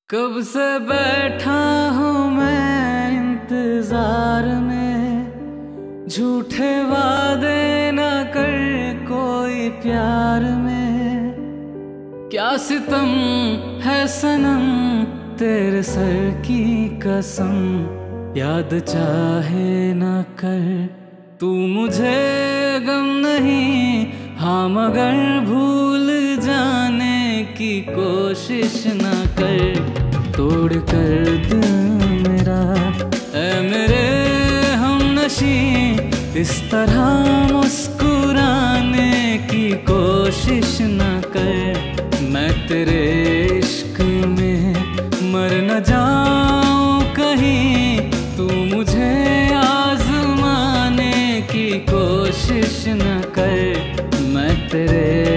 कब से बैठा हूँ मैं इंतजार में, झूठे वादे न कर कोई प्यार में। क्या सितम है सनम तेरे सर की कसम, याद चाहे न कर तू मुझे गम नहीं। हाँ मगर भूल जाने की कोशिश न कर, तोड़ कर दिल मेरा ऐ मेरे हमनशी। इस तरह मुस्कुराने की कोशिश न कर, मैं तेरे इश्क में मर न जाऊं कहीं। तू मुझे आजमाने की कोशिश न कर, मैं तेरे